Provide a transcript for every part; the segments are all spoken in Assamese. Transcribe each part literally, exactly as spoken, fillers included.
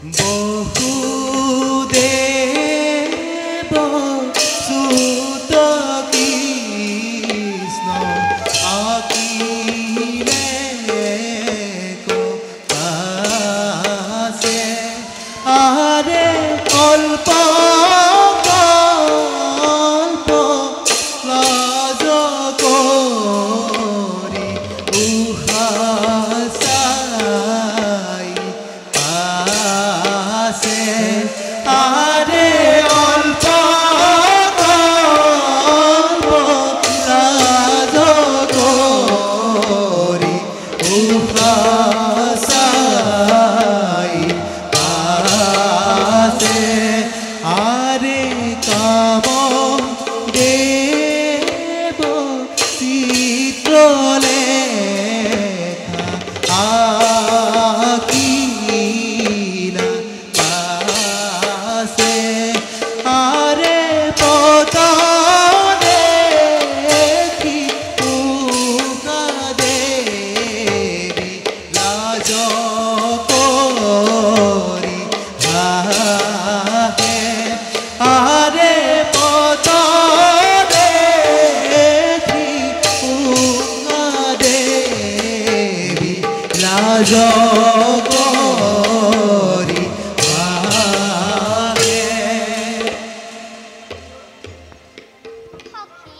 বহুদেৱ সুত কৃষ্ণ আকিলে কপাছে আৰে অল্প কল্প লাজ কৰি উষা চাই পাছে আৰে অল্প কল্প লাজ কৰি উষা চাই পাছে আৰে কাম দেৱ চিত্ৰলেখা আকিলা পাছে আৰে পদ দেখি উষা দেৱী লাজ কৰি আহে আৰে পদ দেখি উষা দেৱী লাজ কৰি আহে। সখী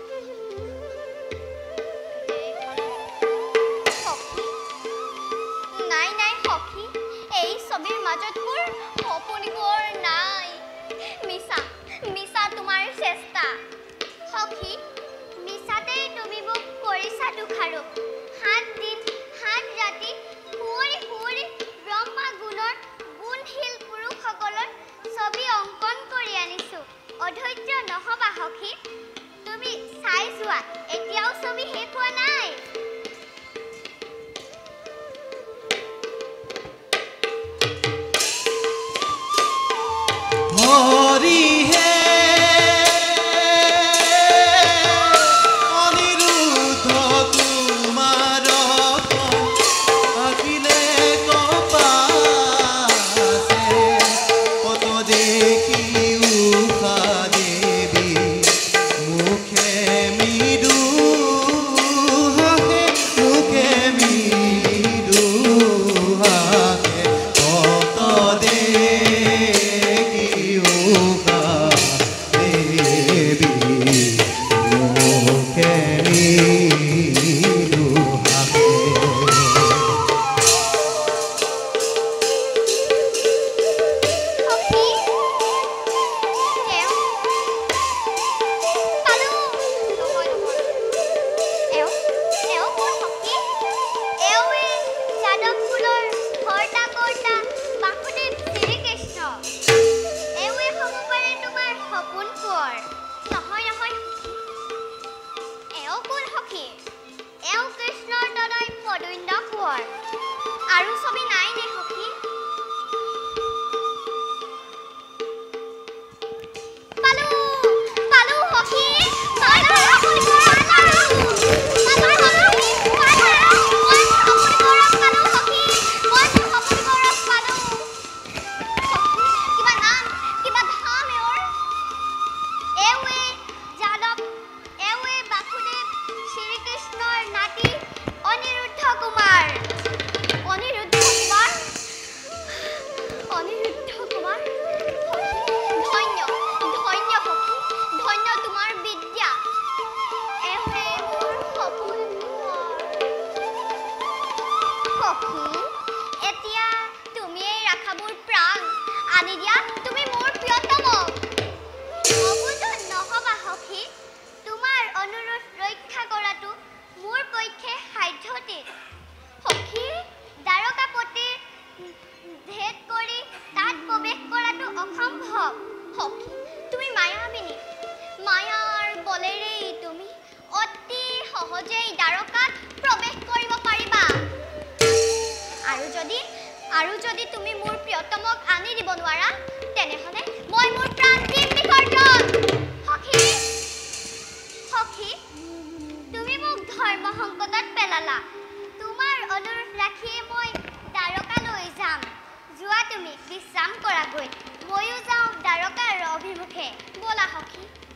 সখী নাই নাই সখী এই ছবিৰ মাজত মোৰ সপোনবোৰ নাই মিছা মিছা তোমাৰ চেষ্টা সখী মিছাতেই তুমি মোক কৰিছা দুখাৰো সাত দিন সাত ৰাতি শুৱৰি শুৱৰি ব্ৰহ্মা গুণৰ গুণশীল পুৰুষসকলৰ ছবি অংকন কৰি আনিছো অধৈৰ্য নহবা সখী তুমি চাই যোৱা এতিয়াও ছবি শেষ হোৱা নাই হৰিহে অনিৰুদ্ধ কুমাৰ আকিলে কপাছে পদ দেখি উষা দেৱী মুখে মৃদু হাসে মুখে মৃদু হাসে পদ দেখি উষা দেৱী মুখে মৃদু হাসে। সখী এওঁ পালো নহয় নহয় এওঁ এওঁ মোৰ সখী এওঁৱে যাদৱকুলৰ হৰ্তা কৰ্তা বাসুদেৱ শ্ৰীকৃষ্ণ এওঁৱে হ'ব পাৰে তোমাৰ সপোন কোঁৱৰ নহয় নহয় সখী এওঁ কোন সখী এওঁ কৃষ্ণৰ তনয় পদুন্য কোঁৱৰ আৰু ছবি নাই নে সখী পালো পালো সখী পালো সপোন কোঁৱৰ পালো পালো সখী পালো মই সপোন কোঁৱৰক পালো সখী মই সপোন কোঁৱৰক পালো সখী কিবা নাম কিবা ধাম এওঁৰ এওঁৱে যাদৱ এওঁৱে বাসুদেৱ শ্ৰীকৃষ্ণৰ নাতি অনিৰুদ্ধ কুমাৰ অনিৰুদ্ধ কুমাৰ অনিৰুদ্ধ কুমাৰ সখী ধন্য ধন্য সখী ধন্য তোমাৰ বিদ্যা এওঁৱে মোৰ সপোন সখী এতিয়া তুমিয়ে ৰাখা মোৰ প্ৰাণ আনি দিয়া তুমি মোৰ প্ৰিয়তমক অবুধ নহবা সখী তোমাৰ অনুৰোধ ৰক্ষা কৰাটো মোৰ পক্ষে সাধ্যতীত সখী দ্বাৰকাপতি ভেদ কৰি তাত প্ৰৱেশ কৰাটো অসম্ভৱ সখী তুমি মায়াবিনী মায়াৰ বলেৰেই তুমি অতি সহজেই দ্বাৰকাত প্ৰৱেশ কৰিব পাৰিবা আৰু যদি আৰু যদি তুমি মোৰ প্ৰিয়তমক আনি দিব নোৱাৰা তেনেহ'লে মই মোৰ প্ৰাণ দিম বিসৰ্জন সখী সখী তুমি মোক ধৰ্ম সংকটত পেলালা তোমাৰ অনুৰোধ ৰাখিয়ে মই দ্বাৰকালৈ যাম যোৱা তুমি যাওঁগৈ ময়ো যাওঁ দ্বাৰকাৰ অভিমুখে বলা সখী